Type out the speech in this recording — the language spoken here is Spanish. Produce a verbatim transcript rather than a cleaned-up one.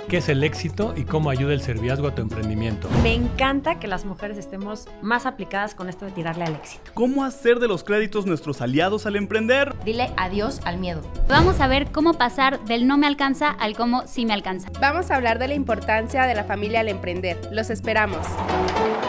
qué es el éxito y cómo ayuda el serviazgo a tu emprendimiento. Me encanta que las mujeres estemos más aplicadas con esto de tirarle al éxito. ¿Cómo hacer de los créditos nuestros aliados al emprender? Dile adiós al miedo. Vamos a ver cómo pasar del no me alcanza al cómo sí me alcanza. Vamos a hablar de la importancia de la familia al emprender. Los esperamos.